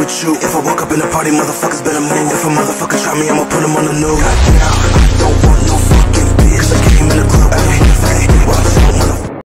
shoot. If I walk up in the party, motherfuckers better move. If a motherfucker try me, I'ma put him on the news.